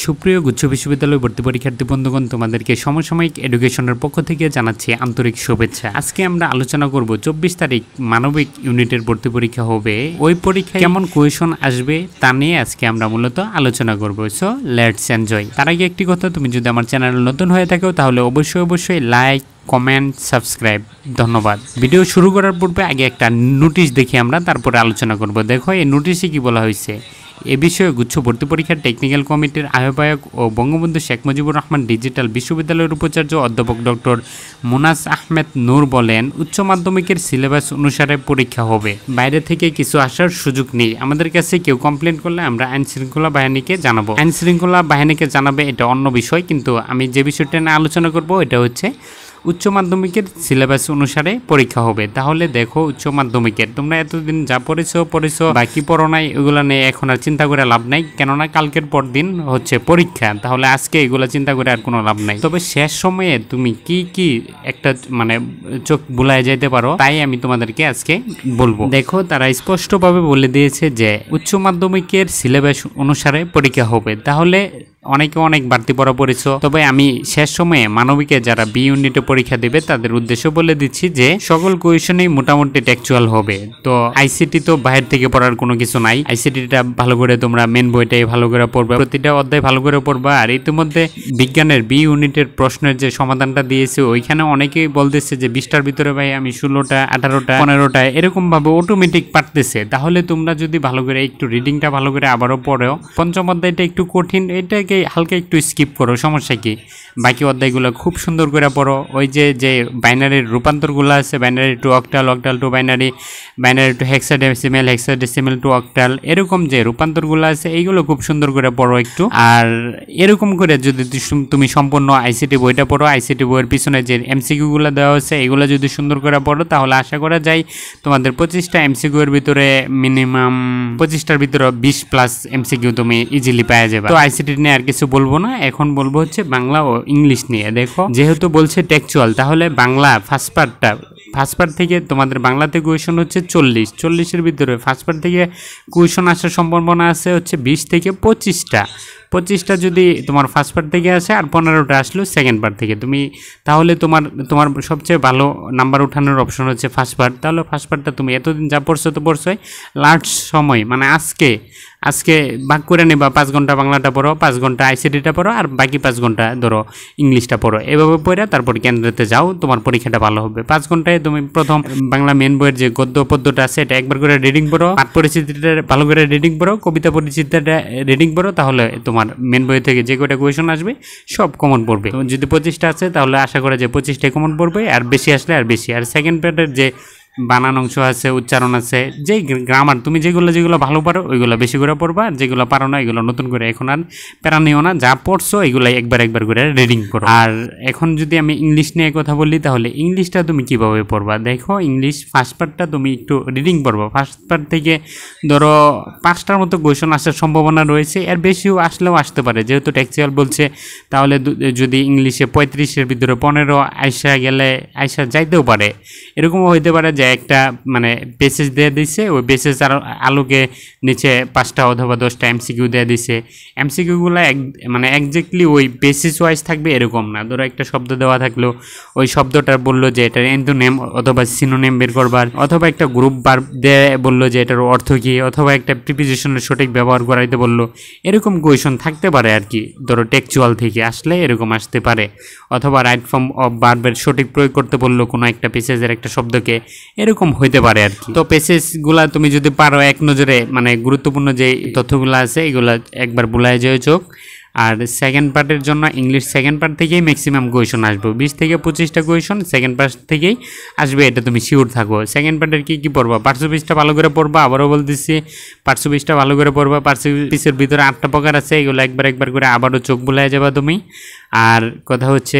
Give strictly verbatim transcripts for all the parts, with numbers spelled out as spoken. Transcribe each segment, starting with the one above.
সুপ্রিয় গুচ্ছ বিশ্ববিদ্যালয় ভর্তি পরীক্ষার্থী বন্ধুগণ, তোমাদেরকে সমসাময়িক এডুকেশনের পক্ষ থেকে জানাচ্ছি আন্তরিক শুভেচ্ছা। আজকে আমরা আলোচনা করব চব্বিশ তারিখ মানবিক ইউনিটের ভর্তি পরীক্ষা হবে, ওই পরীক্ষায় কেমন কোয়েশন আসবে তা নিয়ে আজকে আমরা মূলত আলোচনা করব। So let's enjoy. তার আগে একটি কথা, তুমি যদি আমার চ্যানেল নতুন হয়ে থাকো তাহলে অবশ্যই অবশ্যই লাইক, কমেন্ট, সাবস্ক্রাইব। ধন্যবাদ। ভিডিও শুরু করার পূর্বে আগে একটা নোটিশ দেখি আমরা, তারপরে আলোচনা করব। দেখো এই নোটিশে কি বলা হয়েছে। এ বিষয়ে গুচ্ছ ভর্তি পরীক্ষার টেকনিক্যাল কমিটির আহ্বায়ক ও বঙ্গবন্ধু শেখ মুজিবুর রহমান ডিজিটাল বিশ্ববিদ্যালয়ের উপাচার্য অধ্যাপক ডক্টর মুনাস আহমেদ নূর বলেন, উচ্চ মাধ্যমিকের সিলেবাস অনুসারে পরীক্ষা হবে, বাইরে থেকে কিছু আসার সুযোগ নেই। আমাদের কাছে কেউ কমপ্লেন করলে আমরা আইন শৃঙ্খলা বাহিনীকে জানাবো। আইন শৃঙ্খলা বাহিনীকে জানাবে এটা অন্য বিষয়, কিন্তু আমি যে বিষয়টা নিয়ে আলোচনা করব এটা হচ্ছে উচ্চ মাধ্যমিকের সিলেবাস অনুসারে পরীক্ষা হবে। তাহলে দেখো, উচ্চ মাধ্যমিকের তোমরা এতদিন যা পড়েছো পড়েছো বাকি পড়ো নাই, এগুলো নিয়ে এখন আর চিন্তা করে লাভ নাই, কেননা কালকের পর দিন হচ্ছে পরীক্ষা। তাহলে আজকে এগুলো চিন্তা করে আর কোনো লাভ নাই। তবে শেষ সময়ে তুমি কি কি একটা মানে চোখ বুলায় যেতে পারো, তাই আমি তোমাদেরকে আজকে বলবো। দেখো, তারা স্পষ্টভাবে বলে দিয়েছে যে উচ্চ মাধ্যমিকের সিলেবাস অনুসারে পরীক্ষা হবে। তাহলে অনেকে অনেক বাড়তি পড়া পড়েছ, তবে আমি শেষ সময়ে মানবিকে যারা বি ইউনিটে পরীক্ষা দেবে তাদের উদ্দেশ্য বলে দিচ্ছি যে সকল কোয়েশনই মোটামুটি টেকচুয়াল হবে। তো আইসিটি তো বাইরে থেকে পড়ার কোনো কিছু নাই। আইসিটিটা ভালো করে তোমরা মেন বইটাই ভালো করে পড়বা, প্রতিটা অধ্যায় ভালো করে পড়বা। আর ইতিমধ্যে বিজ্ঞানের বি ইউনিটের প্রশ্নের যে সমাধানটা দিয়েছে ওইখানে অনেকেই বলতেছে যে বিশটার ভিতরে ভাই আমি ষোলোটা, আঠারোটা, পনেরোটা এরকম ভাবে অটোমেটিক পারতেছে। তাহলে তোমরা যদি ভালো করে একটু রিডিংটা ভালো করে আবারও পড়ো, পঞ্চম অধ্যায়টা একটু কঠিন, এটাকে হালকা একটু স্কিপ করো, সমস্যা কি। বাকি অধ্যায়গুলো খুব সুন্দর করে পড়ো। ওই যে যে বাইনারির রূপান্তরগুলো আছে, binary to octal, octal to binary, binary to hexadecimal, hexadecimal to octal, এরকম যে রূপান্তরগুলো আছে এইগুলো খুব সুন্দর করে পড়ো একটু। আর এরকম করে যদি তুমি সম্পূর্ণ আইসিটি বইটা পড়ো, আইসিটি বইয়ের পিছনে যে এমসিকিউগুলো দেওয়া আছে এগুলো যদি সুন্দর করে পড়ো, তাহলে আশা করা যায় তোমাদের পঁচিশটা এমসিকিউ এর ভিতরে মিনিমাম পঁচিশটার ভিতরে বিশ প্লাস এমসিকিউ তুমি ইজিলি পেয়ে যাবে। তো আইসিটি নিয়ে আর কিছু বলবো না, এখন বলবো হচ্ছে বাংলা ও ইংলিশ নিয়ে। দেখো, যেহেতু বলছে টেকচুয়াল, তাহলে বাংলা ফার্স্ট পার্টটা ফার্স্ট পার্ট থেকে তোমাদের বাংলাতে কোয়েশন হচ্ছে চল্লিশ, চল্লিশের ভিতরে ফার্স্ট পার্ট থেকে কোয়েশন আসার সম্ভাবনা আছে হচ্ছে বিশ থেকে পঁচিশটা। পঁচিশটা যদি তোমার ফার্স্ট পার্ট থেকে আসে আর পনেরোটা আসলো সেকেন্ড পার্ট থেকে, তুমি তাহলে তোমার তোমার সবচেয়ে ভালো নাম্বার উঠানোর অপশন হচ্ছে ফার্স্ট পার্ট। তাহলে ফার্স্ট পার্টটা তুমি এতদিন যা পড়ছো তো পড়ছোই, লাস্ট সময় মানে আজকে আজকে ভাগ করে নেবা, পাঁচ ঘন্টা বাংলাটা পড়ো, পাঁচ ঘন্টা আইসিটিটা পড়ো, আর বাকি পাঁচ ঘন্টা ধরো ইংলিশটা পড়ো। এভাবে পড়ে তারপর কেন্দ্রেতে যাও, তোমার পরীক্ষাটা ভালো হবে। পাঁচ ঘন্টায় তুমি প্রথম বাংলা মেন বইয়ের যে গদ্য পদ্যটা আছে এটা একবার করে রিডিং পড়ো, পাঠ পরিচিতিটা ভালো করে রিডিং পড়ো, কবিতা পরিচিতিটা রিডিং পড়ো, তাহলে তোমার মেন বই থেকে যে কয়টা কোয়েশন আসবে সব কমন পড়বে। যদি পঁচিশটা আছে তাহলে আশা করা যায় পঁচিশটাই কমন পড়বে, আর বেশি আসলে আর বেশি। আর সেকেন্ড পার্টের যে বানান অংশ আছে, উচ্চারণ আছে, যে গ্রামার তুমি যেগুলো যেগুলো ভালো পারো ওইগুলো বেশি করে পড়বা, আর যেগুলো পারো না এগুলো নতুন করে এখন আর প্যারা নিও না, যা পড়ছো এগুলো একবার একবার করে রিডিং করো। আর এখন যদি আমি ইংলিশ নিয়ে কথা বলি, তাহলে ইংলিশটা তুমি কিভাবে পড়বা। দেখো, ইংলিশ ফার্স্ট পার্টটা তুমি একটু রিডিং পড়বা। ফার্স্ট পার্ট থেকে ধরো পাঁচটার মতো কোয়েশন আসার সম্ভাবনা রয়েছে, এর বেশিও আসলেও আসতে পারে, যেহেতু টেক্সচুয়াল বলছে। তাহলে যদি ইংলিশে পঁয়ত্রিশের ভিতরে পনেরো আইসা গেলে আইসা যাইতেও পারে, এরকমও হইতে পারে যে একটা মানে পেসেজ দিয়ে দিছে, ওই পেসেজ আর আলোকে নিচে পাঁচটা অথবা দশটা এমসিকিউ দিয়ে দিছে। এমসিকিউগুলো এক মানে একজ্যাক্টলি ওই বেসিস ওয়াইজ থাকবে এরকম না। ধরো একটা শব্দ দেওয়া থাকলো, ওই শব্দটা বললো যে এটার অ্যান্টোনিম অথবা সিনোনিম বের করবার, অথবা একটা গ্রুপ ভার্ব দিয়ে বললো যে এটার অর্থ কী, অথবা একটা প্রিপোজিশনের সঠিক ব্যবহার করাইতে বললো, এরকম কোয়েশন থাকতে পারে আর কি। ধরো টেক্সচুয়াল থেকে আসলে এরকম আসতে পারে, অথবা রাইট ফর্ম অফ ভার্বের সঠিক প্রয়োগ করতে বললো কোনো একটা পেসেজের একটা শব্দকে, এরকম হইতে পারে আর কি। তো পেসেজগুলা তুমি যদি পারো এক নজরে মানে গুরুত্বপূর্ণ যে তথ্যগুলো আছে এগুলা একবার বুলায় যায় চোখ। আর সেকেন্ড পার্টের জন্য ইংলিশ সেকেন্ড পার্ট থেকেই ম্যাক্সিমাম কোয়েশন আসবে, বিশ থেকে পঁচিশটা কোয়েশন সেকেন্ড পার্ট থেকেই আসবে, এটা তুমি শিওর থাকো। সেকেন্ড পার্টের কী কী পড়বা, পার্শ্ব পিসটা ভালো করে পড়বা, আবারও বলতেছি পার্শ্ব পিসটা ভালো করে পড়বা। পার্শ্ব পিসের ভিতরে আটটা প্রকার আছে, এগুলো একবার একবার করে আবারও চোখ বুলায় যাবা তুমি। আর কথা হচ্ছে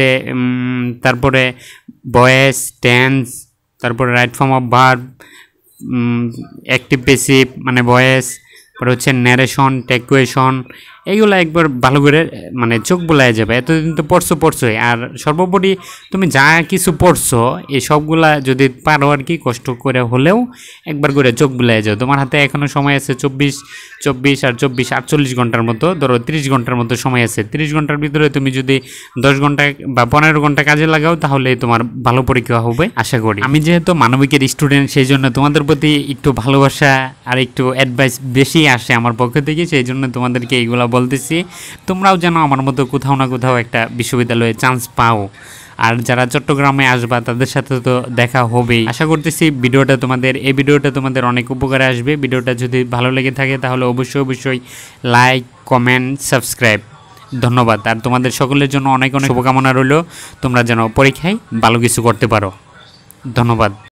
তারপরে ভয়েস, টেন্স, তারপরে right form of verb, active passive মানে ভয়েস, পরে হচ্ছে ন্যারেশন, টেকুয়েশন, এইগুলো একবার ভালো করে মানে চোখ বোলায় যাবে। এতদিন তো পড়ছো পড়ছোই, আর সর্বোপরি তুমি যা কিছু পড়ছো এই সবগুলা যদি পারো আর কি কষ্ট করে হলেও একবার করে চোখ বোলায় যাও। তোমার হাতে এখনও সময় আছে চব্বিশ চব্বিশ আর চব্বিশ আটচল্লিশ ঘন্টার মতো, ধরো তিরিশ ঘন্টার মতো সময় আছে। তিরিশ ঘন্টার ভিতরে তুমি যদি দশ ঘন্টা বা পনেরো ঘন্টা কাজে লাগাও তাহলে তোমার ভালো পরীক্ষা হবে আশা করি। আমি যেহেতু মানবিকের স্টুডেন্ট সেই জন্য তোমাদের প্রতি একটু ভালোবাসা আর একটু অ্যাডভাইস বেশি আসে আমার পক্ষ থেকে, সেই জন্য তোমাদেরকে এইগুলো বলতেছি। তোমরাও যেন আমার মতো কোথাও না কোথাও একটা বিশ্ববিদ্যালয়ে চান্স পাও। আর যারা চট্টগ্রামে আসবা তাদের সাথে তো দেখা হবেই। আশা করতেছি ভিডিওটা তোমাদের এই ভিডিওটা তোমাদের অনেক উপকারে আসবে। ভিডিওটা যদি ভালো লেগে থাকে তাহলে অবশ্যই অবশ্যই লাইক, কমেন্ট, সাবস্ক্রাইব। ধন্যবাদ। আর তোমাদের সকলের জন্য অনেক অনেক শুভকামনা রইল, তোমরা যেন পরীক্ষায় ভালো কিছু করতে পারো। ধন্যবাদ।